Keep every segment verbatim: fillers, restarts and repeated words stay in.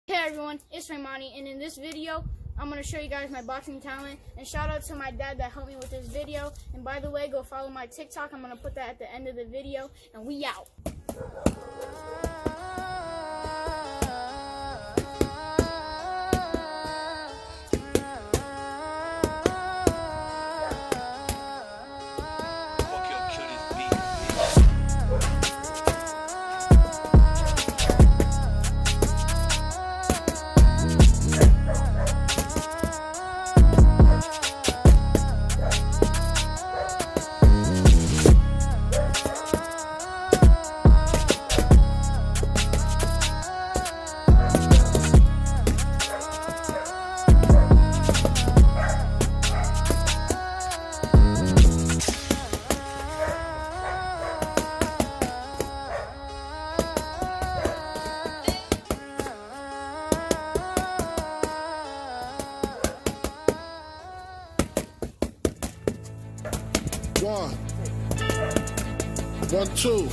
Hey everyone, it's Raymani, and in this video, I'm going to show you guys my boxing talent, and shout out to my dad that helped me with this video, and by the way, go follow my TikTok. I'm going to put that at the end of the video, and we out. One, one, two.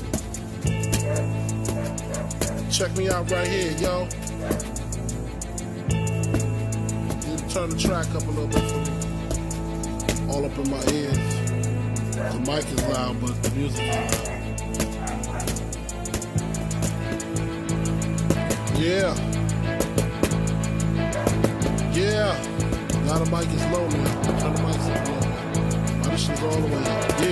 Check me out right here, yo. You can turn the track up a little bit for me. All up in my ears. The mic is loud, but the music is loud. Yeah. Yeah. Now the mic is low, man. Turn the mic up a little bit. This is all the way up. Yeah.